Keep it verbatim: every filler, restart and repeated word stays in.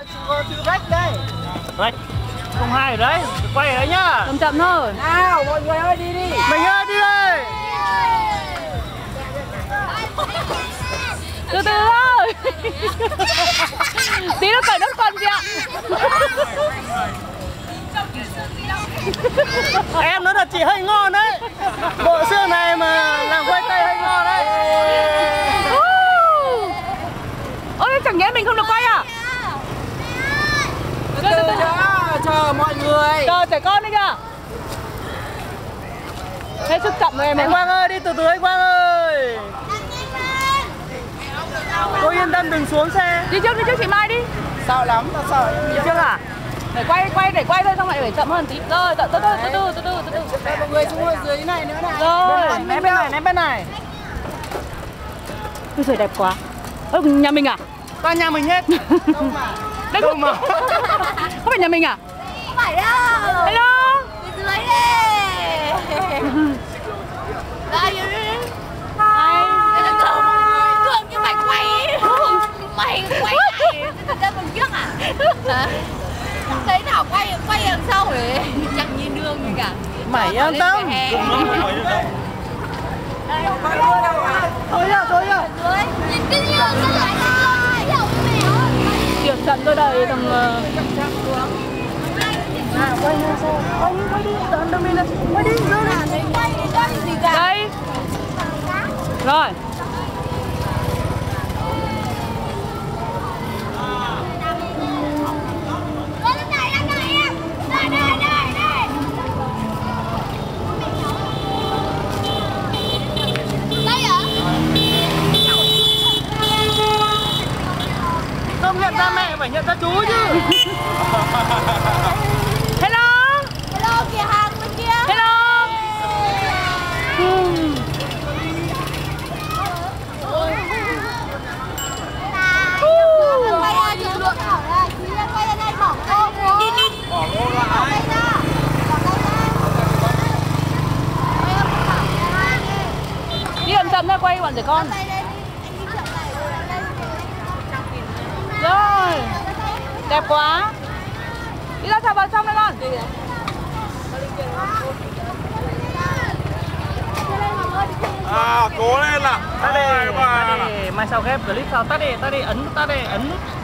Có chữ rách đây. Rách. Không hai ở đấy. Quay ở đấy nhá. Chậm chậm thôi. Nào, mọi người ơi đi đi. Mình ơi đi đây. Từ từ thôi. Tí nó cởi nốt quần chị ạ. Em nói thật chị hơi ngon đấy. Bộ xương này mà làm quay tay hơi ngon đấy. Ôi chẳng nhẽ mình không được quay à? Từ từ đã, chờ mọi người. Chờ trẻ con đấy kìa. Thế sức chậm rồi em. Anh Quang ơi, đi từ từ anh Quang ơi. Cô yên tâm đừng xuống xe. Đi trước đi trước chị Mai đi. Sợ lắm, tao sợ. Đi trước à? Để quay quay để quay thôi, xong lại phải chậm hơn tí. Rồi, từ từ từ từ từ từ từ từ. Mọi người xuống dưới này nữa này. Rồi, Ném bên này, ném bên này. Ôi trời đẹp quá. Ơ nhà mình à? Toàn nhà mình hết. Đâu mà. Đây Đâu mà. Không phải nhà mình à? Không phải đâu. Hello. Bên dưới đây. Đây đi. Hai. Cơm cơm như mày quay. Mày quay. Thật ra mình trước à? Hả? Thấy nào quay quay đằng sau rồi chẳng nhìn đường gì cả. Mày yên tâm. Đây, Thôi nhá, thôi nhá. dưới. Nhìn cái gì mà lại rồi. Điểm trận tôi đợi thằng À, quay nha xe. Quay đi, quay đi. Đợi mình lên. Quay đi, đưa đi. Quay đi đây gì cả. đây. Rồi. Không nhận ra mẹ phải nhận ra chú chứ. Hello. Hello kìa hàng bên kia. Hello. Hmm. Quay ra chụp được hả? Chị đang quay ra đây bỏ cô mua. Bỏ vô lại. Đi chậm chậm ra quay bọn trẻ con. Rồi. Đẹp quá. Đi ra chào vào trong đây con. À, cố lên nào. Tắt đi, tắt đi. Mai sau ghép clip sau tắt đi, tắt đi, ấn, tắt đi, ấn.